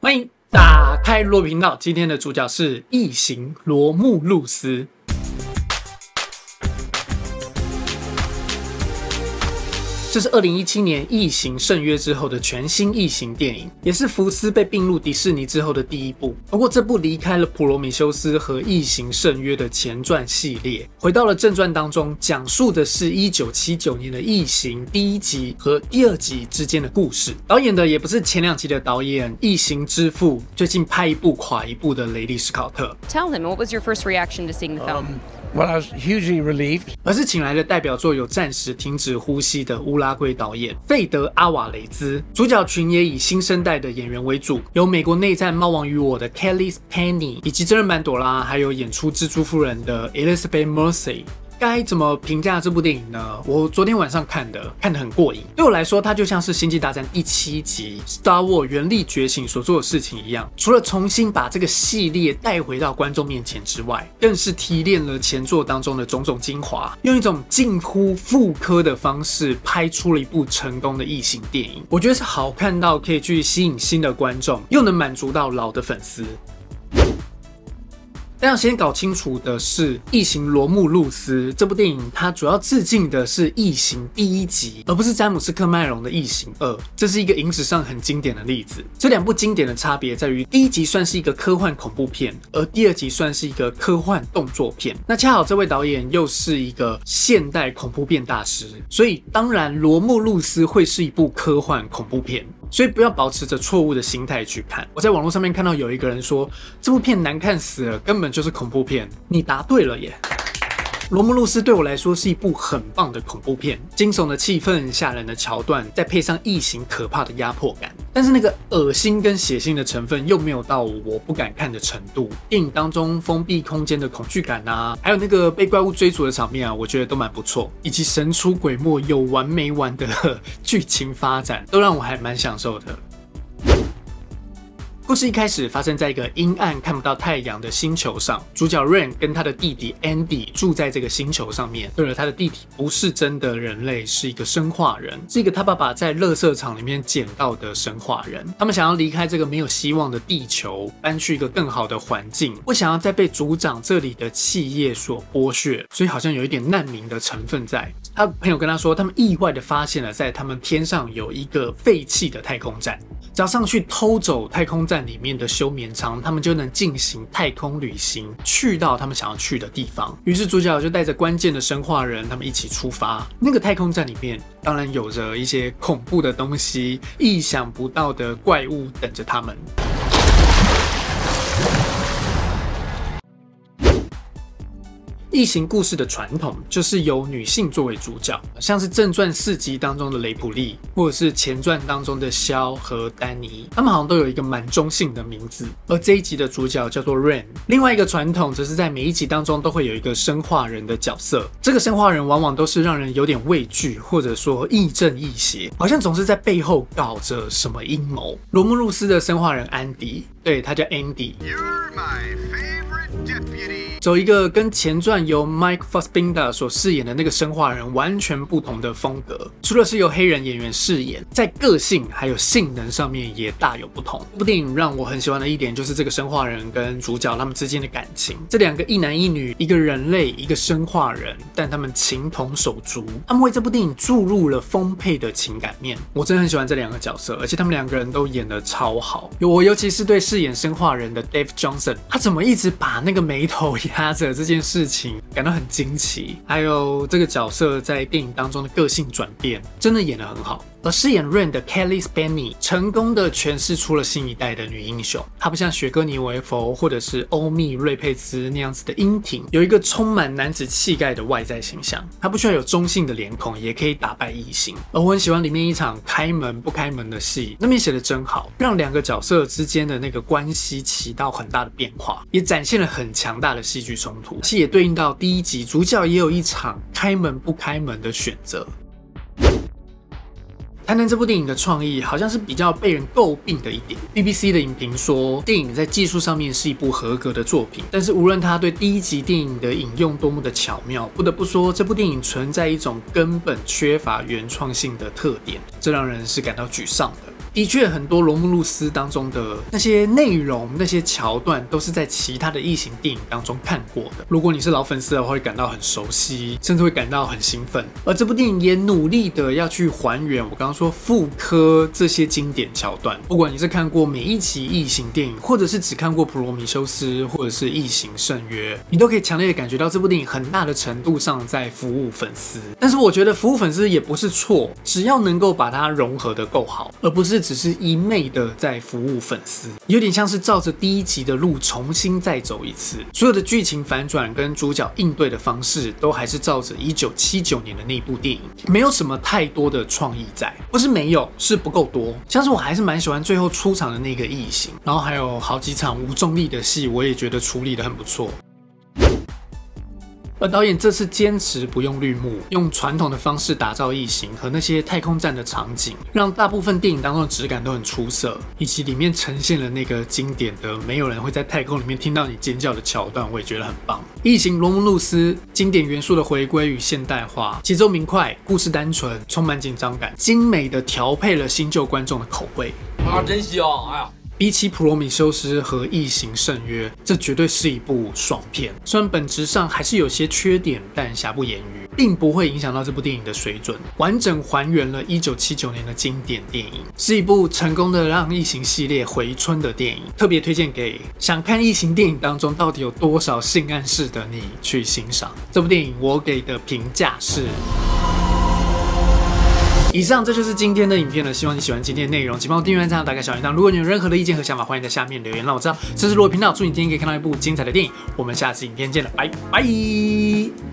欢迎打开罗频道，今天的主角是异形罗慕路斯。这是2017年《异形：圣约》之后的全新异形电影，也是福斯被并入迪士尼之后的第一部。不过这部离开了普罗米修斯和《异形：圣约》的前传系列，回到了正传当中，讲述的是1979年的《异形》第一集和第二集之间的故事。导演的也不是前2集的导演《异形之父》，最近拍一部垮一部的雷利·史考特。 Tell him, what was your first reaction to seeing the film? Well, I was hugely relieved. 而是请来了代表作有《暂时停止呼吸》的乌拉圭导演费德·阿瓦雷兹，主角群也以新生代的演员为主，有美国内战《猫王与我》的 Kelly Penny， 以及真人版朵拉，还有演出蜘蛛夫人的 Elizabeth Mossey。该怎么评价这部电影呢？我昨天晚上看得很过瘾。对我来说，它就像是《星际大战》第7集 Star Wars 原力觉醒所做的事情一样，除了重新把这个系列带回到观众面前之外，更是提炼了前作当中的种种精华，用一种近乎复刻的方式拍出了一部成功的异形电影。我觉得是好看到可以去吸引新的观众，又能满足到老的粉丝。但要先搞清楚的是，《异形：罗慕路斯》这部电影，它主要致敬的是《异形》第1集，而不是詹姆斯·科麦隆的《异形2》。这是一个影史上很经典的例子。这2部经典的差别在于，第1集算是一个科幻恐怖片，而第2集算是一个科幻动作片。那恰好这位导演又是一个现代恐怖片大师，所以当然《罗慕路斯》会是一部科幻恐怖片。所以不要保持着错误的心态去看。我在网络上面看到有一个人说，这部片难看死了，根本就是恐怖片。你答对了耶！罗慕路斯对我来说是一部很棒的恐怖片，惊悚的气氛、吓人的桥段，再配上异形可怕的压迫感。但是那个恶心跟血腥的成分又没有到我不敢看的程度。电影当中封闭空间的恐惧感啊，还有那个被怪物追逐的场面啊，我觉得都蛮不错，以及神出鬼没有完没完的剧情发展，都让我还蛮享受的。故事一开始发生在一个阴暗看不到太阳的星球上，主角 Ren 跟他的弟弟 Andy 住在这个星球上面。对了，他的弟弟不是真的人类，是一个生化人，是一个他爸爸在垃圾场里面捡到的生化人。他们想要离开这个没有希望的地球，搬去一个更好的环境，不想要再被族长这里的企业所剥削，所以好像有一点难民的成分在。他朋友跟他说，他们意外的发现了在他们天上有一个废弃的太空站，只要上去偷走太空站里面的休眠舱，他们就能进行太空旅行，去到他们想要去的地方。于是主角就带着关键的生化人，他们一起出发。那个太空站里面当然有着一些恐怖的东西，意想不到的怪物等着他们。异形故事的传统就是由女性作为主角，像是正传4集当中的雷普利，或者是前传当中的肖和丹尼，他们好像都有一个蛮中性的名字。而这一集的主角叫做 Ren。另外一个传统则是在每一集当中都会有一个生化人的角色，这个生化人往往都是让人有点畏惧，或者说亦正亦邪，好像总是在背后搞着什么阴谋。罗慕路斯的生化人安迪，对，他叫 Andy。You're my favorite deputy。走一个跟前传由 Mike Fassbender 所饰演的那个生化人完全不同的风格，除了是由黑人演员饰演，在个性还有性能上面也大有不同。这部电影让我很喜欢的一点就是这个生化人跟主角他们之间的感情，这2个一男一女，一个人类一个生化人，但他们情同手足，他们为这部电影注入了丰沛的情感面。我真的很喜欢这2个角色，而且他们2个人都演得超好。我尤其是对饰演生化人的 Dave Johnson， 他怎么一直把那个眉头压着这件事情感到很惊奇，还有这个角色在电影当中的个性转变，真的演得很好。而饰演 Ren 的 Kelly Penny 成功的诠释出了新一代的女英雄，她不像雪歌妮维佛或者是欧蜜瑞佩兹那样子的英挺，有一个充满男子气概的外在形象，她不需要有中性的脸孔也可以打败异形。而我很喜欢里面一场开门不开门的戏，那边写得真好，让2个角色之间的那个关系起到很大的变化，也展现了很强大的戏剧冲突，其也对应到第1集主角也有一场开门不开门的选择。谈谈这部电影的创意，好像是比较被人诟病的一点。BBC 的影评说，电影在技术上面是一部合格的作品，但是无论它对第1集电影的引用多么的巧妙，不得不说这部电影存在一种根本缺乏原创性的特点，这让人是感到沮丧的。 的确，很多罗慕路斯当中的那些内容、那些桥段，都是在其他的异形电影当中看过的。如果你是老粉丝的话，会感到很熟悉，甚至会感到很兴奋。而这部电影也努力的要去还原我刚刚说复刻这些经典桥段。不管你是看过每一集异形电影，或者是只看过普罗米修斯，或者是异形圣约，你都可以强烈的感觉到这部电影很大的程度上在服务粉丝。但是我觉得服务粉丝也不是错，只要能够把它融合的够好，而不是只是一昧的在服务粉丝，有点像是照着第一集的路重新再走一次。所有的剧情反转跟主角应对的方式，都还是照着1979年的那部电影，没有什么太多的创意在，不是没有，是不够多。像是我还是蛮喜欢最后出场的那个异形，然后还有好几场无重力的戏，我也觉得处理得很不错。而导演这次坚持不用绿幕，用传统的方式打造异形和那些太空站的场景，让大部分电影当中的质感都很出色，以及里面呈现了那个经典的没有人会在太空里面听到你尖叫的桥段，我也觉得很棒。异形罗慕路斯经典元素的回归与现代化，节奏明快，故事单纯，充满紧张感，精美的调配了新旧观众的口味。 啊，真香！哎呀。 比起普罗米修斯和异形圣约，这绝对是一部爽片。虽然本质上还是有些缺点，但瑕不掩瑜，并不会影响到这部电影的水准。完整还原了1979年的经典电影，是一部成功的让异形系列回春的电影。特别推荐给想看异形电影当中到底有多少性暗示的你去欣赏。这部电影我给的评价是。以上这就是今天的影片了，希望你喜欢今天的内容，请帮我订阅、按赞、打开小铃铛。如果你有任何的意见和想法，欢迎在下面留言让我知道。这是罗频道，祝你今天可以看到一部精彩的电影。我们下次影片见了，拜拜。